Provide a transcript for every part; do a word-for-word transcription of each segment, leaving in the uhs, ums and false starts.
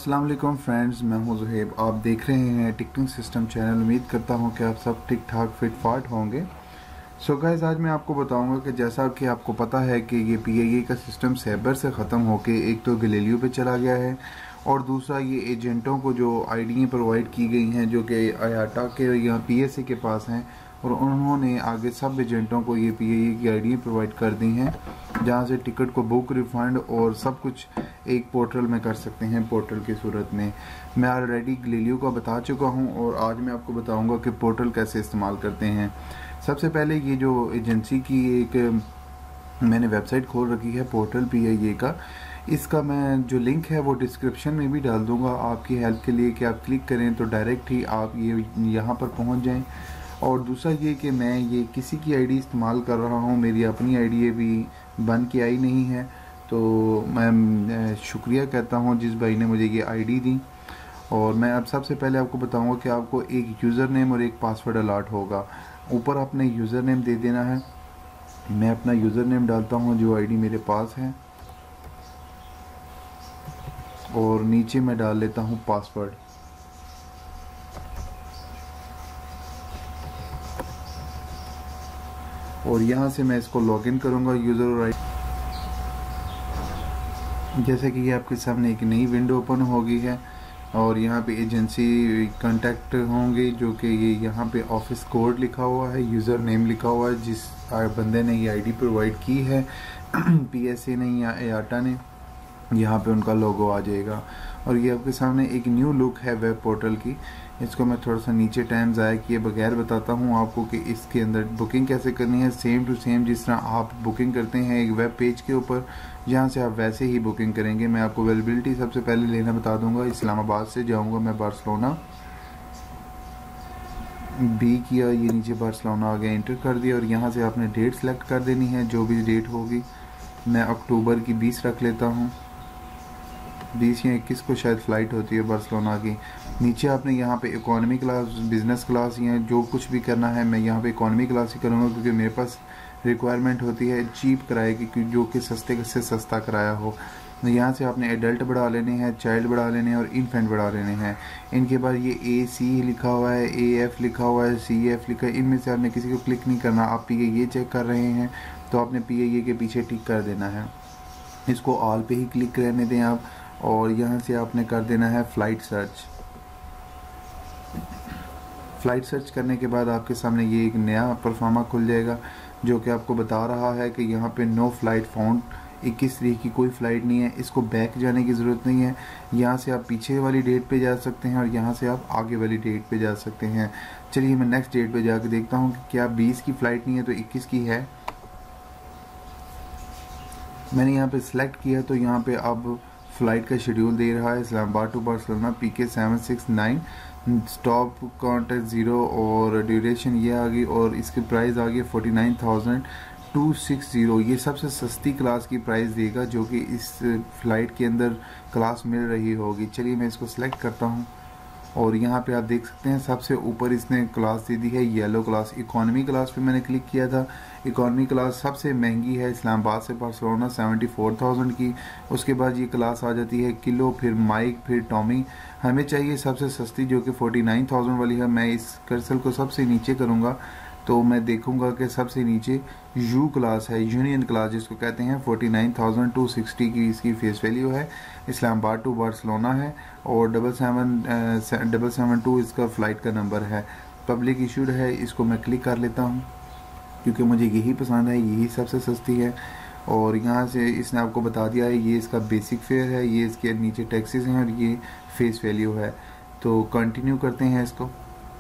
अस्सलाम वालेकुम फ्रेंड्स, मैं हूं ज़ुहैब। आप देख रहे हैं टिकटिंग सिस्टम चैनल। उम्मीद करता हूं कि आप सब ठीक ठाक फिट फाट होंगे। सो so गाइस, आज मैं आपको बताऊंगा कि जैसा कि आपको पता है कि ये पीआईए का सिस्टम सैबर से ख़त्म होके एक तो गैलीलियो पे चला गया है और दूसरा ये एजेंटों को जो आईडी प्रोवाइड की गई हैं जो कि आयाटा के यहाँ पीएसए के पास हैं, और उन्होंने आगे सब एजेंटों को ये पीआईए की आईडी प्रोवाइड कर दी हैं जहाँ से टिकट को बुक, रिफंड और सब कुछ एक पोर्टल में कर सकते हैं। पोर्टल की सूरत में मैं ऑलरेडी गैलीलियो का बता चुका हूँ और आज मैं आपको बताऊँगा कि पोर्टल कैसे इस्तेमाल करते हैं। सबसे पहले ये जो एजेंसी की एक मैंने वेबसाइट खोल रखी है पोर्टल पीआईए का, इसका मैं जो लिंक है वो डिस्क्रिप्शन में भी डाल दूंगा आपकी हेल्प के लिए कि आप क्लिक करें तो डायरेक्ट ही आप ये यहाँ पर पहुँच जाएं। और दूसरा ये कि मैं ये किसी की आईडी इस्तेमाल कर रहा हूँ, मेरी अपनी आईडी अभी बन के आई नहीं है, तो मैं शुक्रिया कहता हूँ जिस भाई ने मुझे ये आईडी दी। और मैं अब सबसे पहले आपको बताऊँगा कि आपको एक यूज़र नेम और एक पासवर्ड अलॉट होगा। ऊपर आपने यूज़र नेम दे देना है। मैं अपना यूज़र नेम डालता हूँ जो आईडी मेरे पास है, और नीचे मैं डाल लेता हूँ पासवर्ड। और यहाँ से मैं इसको लॉगिन करूँगा यूज़र और आईडी। जैसे कि ये आपके सामने एक नई विंडो ओपन हो गई है और यहाँ पे एजेंसी कांटेक्ट होंगे जो कि ये यहाँ पे ऑफिस कोड लिखा हुआ है, यूज़र नेम लिखा हुआ है जिस बंदे ने ये आईडी प्रोवाइड की है पीएसए ने या आयाटा ने, यहाँ पे उनका लोगो आ जाएगा। और ये आपके सामने एक न्यू लुक है वेब पोर्टल की। इसको मैं थोड़ा सा नीचे टाइम ज़ाया किए बगैर बताता हूँ आपको कि इसके अंदर बुकिंग कैसे करनी है। सेम टू सेम जिस तरह आप बुकिंग करते हैं एक वेब पेज के ऊपर, जहाँ से आप वैसे ही बुकिंग करेंगे। मैं आपको अवेलेबिलिटी सबसे पहले लेना बता दूंगा। इस्लामाबाद से जाऊँगा मैं बार्सिलोना, बी किया, ये नीचे बार्सिलोना आ गया, इंटर कर दिया। और यहाँ से आपने डेट सेलेक्ट कर देनी है जो भी डेट होगी। मैं अक्टूबर की बीस रख लेता हूँ, बीस या इक्कीस को शायद फ़्लाइट होती है बार्सिलोना की। नीचे आपने यहाँ पे इकोनॉमी क्लास, बिज़नेस क्लास या जो कुछ भी करना है, मैं यहाँ पे इकोनॉमी क्लास ही करूँगा क्योंकि मेरे पास रिक्वायरमेंट होती है चीप किराए की, जो कि सस्ते से सस्ता किराया हो। यहाँ से आपने एडल्ट बढ़ा लेने हैं, चाइल्ड बढ़ा लेने हैं और इन्फेंट बढ़ा लेने हैं। इनके बाद ये ए सी लिखा हुआ है, ए एफ लिखा हुआ है, सी एफ लिखा है, इनमें से आपने किसी को क्लिक नहीं करना। आप पी आई ए चेक कर रहे हैं तो आपने पी आई ए के पीछे टिक कर देना है। इसको ऑल पे ही क्लिक रहने दें आप। और यहाँ से आपने कर देना है फ़्लाइट सर्च। फ़्लाइट सर्च करने के बाद आपके सामने ये एक नया परफॉर्मा खुल जाएगा जो कि आपको बता रहा है कि यहाँ पे नो फ्लाइट फाउंड, इक्कीस तारीख की कोई फ़्लाइट नहीं है। इसको बैक जाने की ज़रूरत नहीं है। यहाँ से आप पीछे वाली डेट पे जा सकते हैं और यहाँ से आप आगे वाली डेट पे जा सकते हैं। चलिए मैं नेक्स्ट डेट पे जाकर देखता हूँ कि क्या बीस की फ़्लाइट नहीं है तो इक्कीस की है। मैंने यहाँ पे सिलेक्ट किया तो यहाँ पे अब फ़्लाइट का शेड्यूल दे रहा है Islamabad to Barcelona, P K seven six nine, stop contact zero और ड्यूरेशन ये आ गई और इसकी प्राइस आ गई forty nine thousand two six zero. ये सबसे सस्ती क्लास की प्राइस देगा जो कि इस फ़्लाइट के अंदर क्लास मिल रही होगी। चलिए मैं इसको सिलेक्ट करता हूँ और यहाँ पे आप देख सकते हैं सबसे ऊपर इसने क्लास दे दी है येलो क्लास। इकोनॉमी क्लास पे मैंने क्लिक किया था। इकोनॉमी क्लास सबसे महंगी है इस्लामाबाद से बार्सिलोना, सेवेंटी फोर थाउजेंड की। उसके बाद ये क्लास आ जाती है किलो, फिर माइक, फिर टॉमी। हमें चाहिए सबसे सस्ती जो कि फोर्टी नाइन थाउजेंड वाली है। मैं इस कर्सर को सबसे नीचे करूँगा तो मैं देखूंगा कि सबसे नीचे यू क्लास है, यूनियन क्लास जिसको कहते हैं, forty nine thousand two sixty की इसकी फेस वैल्यू है। इस्लामाबाद टू बार्सिलोना है और double seven double seven two इसका फ़्लाइट का नंबर है। पब्लिक इशूड है, इसको मैं क्लिक कर लेता हूँ क्योंकि मुझे यही पसंद है, यही सबसे सस्ती है। और यहाँ से इसने आपको बता दिया है ये इसका बेसिक फेयर है, ये इसके नीचे टैक्सेस हैं और ये फेस वैल्यू है। तो कंटिन्यू करते हैं इसको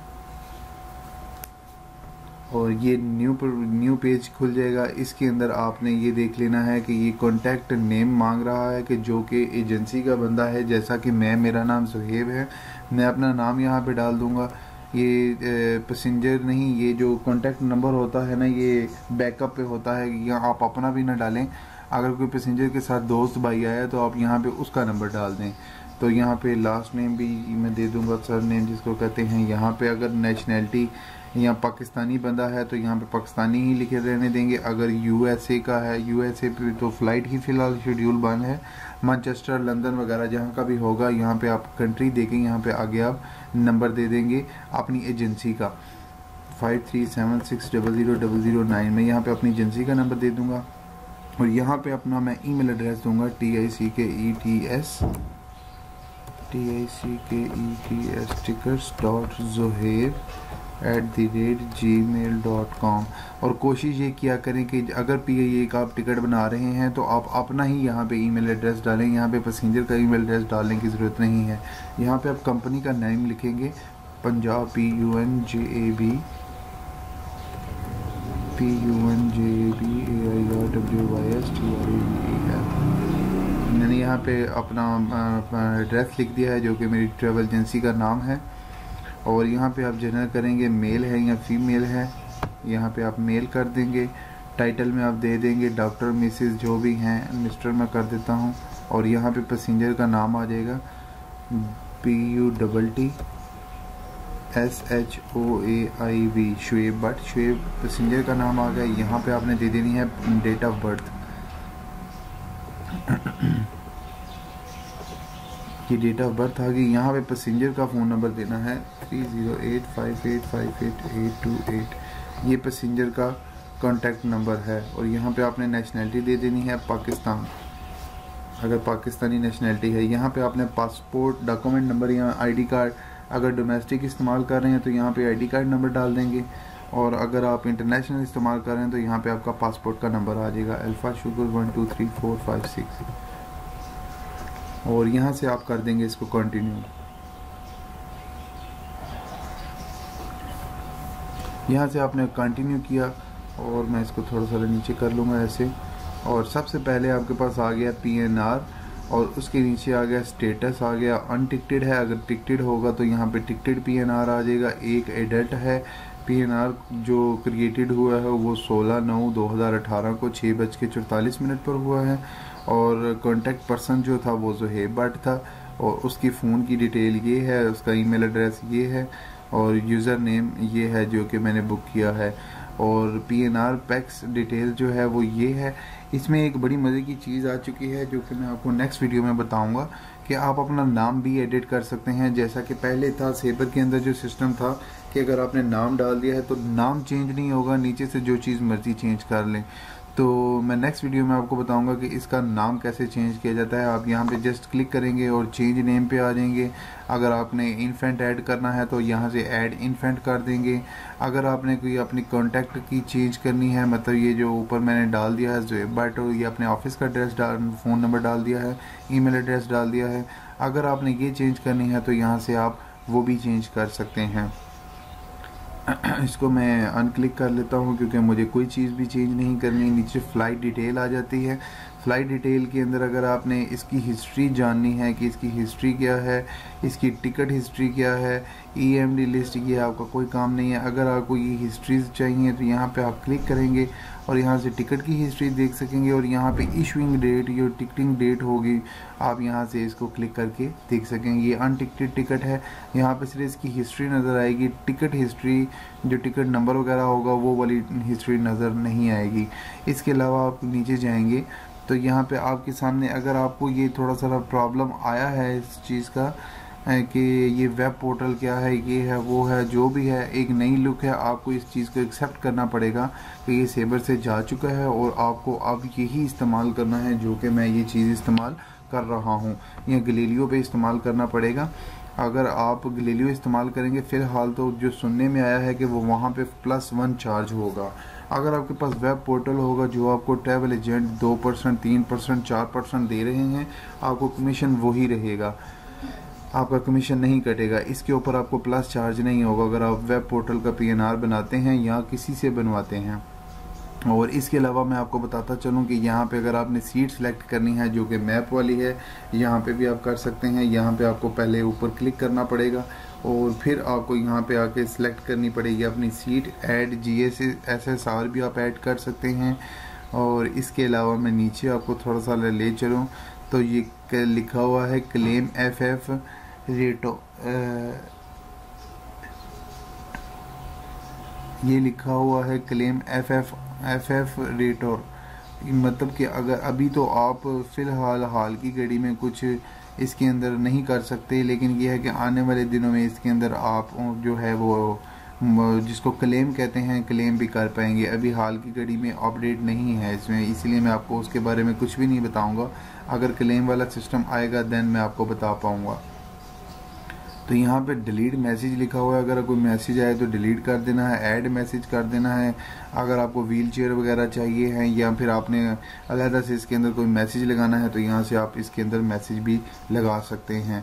और ये न्यू पर न्यू पेज खुल जाएगा। इसके अंदर आपने ये देख लेना है कि ये कॉन्टैक्ट नेम मांग रहा है कि जो कि एजेंसी का बंदा है। जैसा कि मैं, मेरा नाम ज़ुहैब है, मैं अपना नाम यहाँ पे डाल दूँगा। ये पैसेंजर नहीं, ये जो कॉन्टैक्ट नंबर होता है ना ये बैकअप पे होता है, या आप अपना भी ना डालें। अगर कोई पैसेंजर के साथ दोस्त भाई आया तो आप यहाँ पे उसका नंबर डाल दें। तो यहाँ पे लास्ट नेम भी मैं दे दूँगा, सर नेम जिसको कहते हैं। यहाँ पे अगर नेशनैलिटी यहाँ पाकिस्तानी बंदा है तो यहाँ पे पाकिस्तानी ही लिखे रहने देंगे। अगर यूएसए का है, यूएसए पे तो फ़्लाइट ही फ़िलहाल शेड्यूल बंद है। मैनचेस्टर, लंदन वगैरह जहाँ का भी होगा, यहाँ पे आप कंट्री देखेंगे, यहाँ पे आगे आप नंबर दे देंगे अपनी एजेंसी का, five three seven six double zero double zero nine में यहाँ पे अपनी एजेंसी का नंबर दे दूँगा। और यहाँ पे अपना मैं ईमेल एड्रेस दूँगा, T I C K E T S T I C K E T S tickets dot Zohaib at the rate Gmail dot com. और कोशिश ये किया करें कि अगर पी आई ए का आप टिकट बना रहे हैं तो आप अपना ही यहाँ पे ईमेल एड्रेस डालें, यहाँ पे पैसेंजर का ईमेल एड्रेस डालने की ज़रूरत नहीं है। यहाँ पे आप कंपनी का नेम लिखेंगे, Punjab, P U N J A B P U N J A B A I R W Y S T R A B E L. मैंने यहाँ पे अपना एड्रेस लिख दिया है जो कि मेरी ट्रैवल एजेंसी का नाम है। और यहाँ पे आप जनरल करेंगे मेल है या फीमेल है, यहाँ पे आप मेल कर देंगे। टाइटल में आप दे देंगे डॉक्टर, मिसेस जो भी हैं, मिस्टर मैं कर देता हूँ। और यहाँ पे पैसेंजर का नाम आ जाएगा, P U double T S H O A I V, Shoaib Bhatt. Shoaib passenger का नाम आ गया। यहाँ पे आपने दे देनी है डेट ऑफ बर्थ, ये डेट ऑफ बर्थ आ गई। यहाँ पे पैसेंजर का फ़ोन नंबर देना है three zero eight five eight five eight eight two eight, ये पैसेंजर का कॉन्टैक्ट नंबर है। और यहाँ पे आपने नेशनैलिटी दे देनी है पाकिस्तान, अगर पाकिस्तानी नेशनैलिटी है। यहाँ पे आपने पासपोर्ट डॉक्यूमेंट नंबर या आईडी कार्ड, अगर डोमेस्टिक इस्तेमाल कर रहे हैं तो यहाँ पे आईडी कार्ड नंबर डाल देंगे। और अगर आप इंटरनेशनल इस्तेमाल कर रहे हैं तो यहाँ पे आपका पासपोर्ट का नंबर आ जाएगा, alpha sugar one two three four five six. और यहाँ से आप कर देंगे इसको कंटिन्यू। यहाँ से आपने कंटिन्यू किया और मैं इसको थोड़ा सा नीचे कर लूँगा ऐसे। और सबसे पहले आपके पास आ गया पी एन आर और उसके नीचे आ गया स्टेटस, आ गया अनटिकटेड है। अगर टिकटेड होगा तो यहाँ पे टिकटेड पी एन आर आ जाएगा। एक एडल्ट है। पी एन आर जो क्रिएटेड हुआ है वो सोलह नौ दो हज़ार अठारह को छः बज के चौतालीस मिनट पर हुआ है। और कॉन्टैक्ट पर्सन जो था वो ज़ोहैब भट्ट था। और उसकी फ़ोन की डिटेल ये है, उसका ईमेल एड्रेस ये है और यूज़र नेम ये है जो कि मैंने बुक किया है। और P N R pax detail जो है वो ये है। इसमें एक बड़ी मज़े की चीज़ आ चुकी है जो कि मैं आपको नेक्स्ट वीडियो में बताऊंगा कि आप अपना नाम भी एडिट कर सकते हैं। जैसा कि पहले था सेबर के अंदर जो सिस्टम था कि अगर आपने नाम डाल दिया है तो नाम चेंज नहीं होगा, नीचे से जो चीज़ मर्जी चेंज कर लें। तो मैं नेक्स्ट वीडियो में आपको बताऊंगा कि इसका नाम कैसे चेंज किया जाता है। आप यहाँ पे जस्ट क्लिक करेंगे और चेंज नेम पे आ जाएंगे। अगर आपने इन्फेंट ऐड करना है तो यहाँ से ऐड इन्फेंट कर देंगे। अगर आपने कोई अपनी कॉन्टैक्ट की चेंज करनी है, मतलब ये जो ऊपर मैंने डाल दिया है ज़ोहैब भट्ट, ये अपने ऑफिस का एड्रेस डाल, फ़ोन नंबर डाल दिया है, ईमेल एड्रेस डाल दिया है। अगर आपने ये चेंज करनी है तो यहाँ से आप वो भी चेंज कर सकते हैं। इसको मैं अनक्लिक कर लेता हूँ क्योंकि मुझे कोई चीज़ भी चेंज नहीं करनी। नीचे फ़्लाइट डिटेल आ जाती है। फ़्लाइट डिटेल के अंदर अगर आपने इसकी हिस्ट्री जाननी है कि इसकी हिस्ट्री क्या है, इसकी टिकट हिस्ट्री क्या है, ई एम डी लिस्ट, ये आपका कोई काम नहीं है। अगर आपको ये हिस्ट्रीज चाहिए तो यहाँ पे आप क्लिक करेंगे और यहाँ से टिकट की हिस्ट्री देख सकेंगे। और यहाँ पे इशूइंग डेट, जो टिकटिंग डेट होगी, आप यहाँ से इसको क्लिक करके देख सकेंगे। ये अनटिकटेड टिकट है। यहाँ पे सिर्फ इसकी हिस्ट्री नज़र आएगी, टिकट हिस्ट्री, जो टिकट नंबर वगैरह होगा वो वाली हिस्ट्री नज़र नहीं आएगी। इसके अलावा आप नीचे जाएंगे तो यहाँ पे आपके सामने, अगर आपको ये थोड़ा सा प्रॉब्लम आया है इस चीज़ का कि ये वेब पोर्टल क्या है, ये है वो है, जो भी है, एक नई लुक है, आपको इस चीज़ को एक्सेप्ट करना पड़ेगा कि ये सेबर से जा चुका है और आपको अब यही इस्तेमाल करना है जो कि मैं ये चीज़ इस्तेमाल कर रहा हूँ। ये गलीलियो पे इस्तेमाल करना पड़ेगा। अगर आप गलीलियो इस्तेमाल करेंगे, फ़िलहाल तो जो सुनने में आया है कि वो वहाँ पे प्लस वन चार्ज होगा। अगर आपके पास वेब पोर्टल होगा जो आपको ट्रैवल एजेंट दो परसेंट तीन परसेंट चार परसेंट दे रहे हैं, आपको कमीशन वही रहेगा, आपका कमीशन नहीं कटेगा। इसके ऊपर आपको प्लस चार्ज नहीं होगा अगर आप वेब पोर्टल का पी एन आर बनाते हैं या किसी से बनवाते हैं। और इसके अलावा मैं आपको बताता चलूँ कि यहाँ पे अगर आपने सीट सेलेक्ट करनी है जो कि मैप वाली है, यहाँ पे भी आप कर सकते हैं। यहाँ पे आपको पहले ऊपर क्लिक करना पड़ेगा और फिर आपको यहाँ पे आके सिलेक्ट करनी पड़ेगी अपनी seat. Add G S S S R भी आप ऐड कर सकते हैं। और इसके अलावा मैं नीचे आपको थोड़ा सा ले चलूँ तो ये लिखा हुआ है क्लेम एफ एफ रेटो ये लिखा हुआ है claim F F F F rater, मतलब कि अगर अभी तो आप फ़िलहाल हाल की घड़ी में कुछ इसके अंदर नहीं कर सकते, लेकिन यह है कि आने वाले दिनों में इसके अंदर आप जो है वो जिसको क्लेम कहते हैं क्लेम भी कर पाएंगे। अभी हाल की घड़ी में अपडेट नहीं है इसमें, इसलिए मैं आपको उसके बारे में कुछ भी नहीं बताऊंगा। अगर क्लेम वाला सिस्टम आएगा देन मैं आपको बता पाऊंगा। तो यहाँ पे डिलीट मैसेज लिखा हुआ है, अगर कोई मैसेज आए तो डिलीट कर देना है, ऐड मैसेज कर देना है। अगर आपको व्हील चेयर वगैरह चाहिए हैं या फिर आपने अलहदा से इसके अंदर कोई मैसेज लगाना है तो यहाँ से आप इसके अंदर मैसेज भी लगा सकते हैं।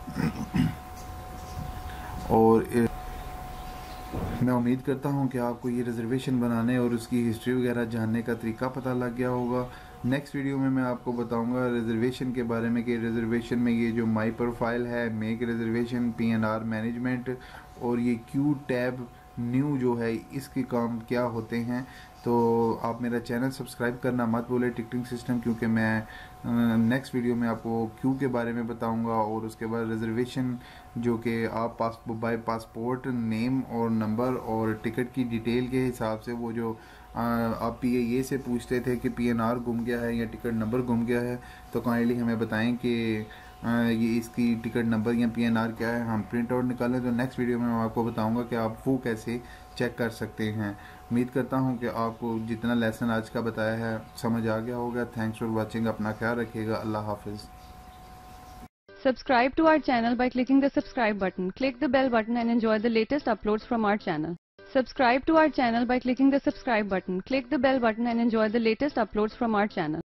और मैं उम्मीद करता हूँ कि आपको ये रिजर्वेशन बनाने और उसकी हिस्ट्री वगैरह जानने का तरीका पता लग गया होगा। नेक्स्ट वीडियो में मैं आपको बताऊंगा रिजर्वेशन के बारे में कि रिजर्वेशन में ये जो माई प्रोफाइल है, make reservation, P N R management और ये क्यू टैब न्यू जो है इसके काम क्या होते हैं। तो आप मेरा चैनल सब्सक्राइब करना मत भूलें टिकटिंग सिस्टम, क्योंकि मैं नेक्स्ट वीडियो में आपको क्यू के बारे में बताऊंगा और उसके बाद रिजर्वेशन जो कि आप पास बाय पासपोर्ट नेम और नंबर और टिकट की डिटेल के हिसाब से वो जो आ, आप पी ए से पूछते थे कि पी एन आर गुम गया है या टिकट नंबर गुम गया है, तो काइंडली हमें बताएं कि ये इसकी टिकट नंबर या पी एन आर क्या है, हम प्रिंट आउट निकालें। तो नेक्स्ट वीडियो में मैं आपको बताऊंगा कि आप वो कैसे चेक कर सकते हैं। उम्मीद करता हूं कि आपको जितना लेसन आज का बताया है समझ आ गया होगा। थैंक्स फॉर वॉचिंग, अपना ख्याल रखिएगा, अल्लाह हाफिज़। Subscribe to our channel by clicking the subscribe button. Click the bell button and enjoy the latest uploads from our channel. Subscribe to our channel by clicking the subscribe button. Click the bell button and enjoy the latest uploads from our channel.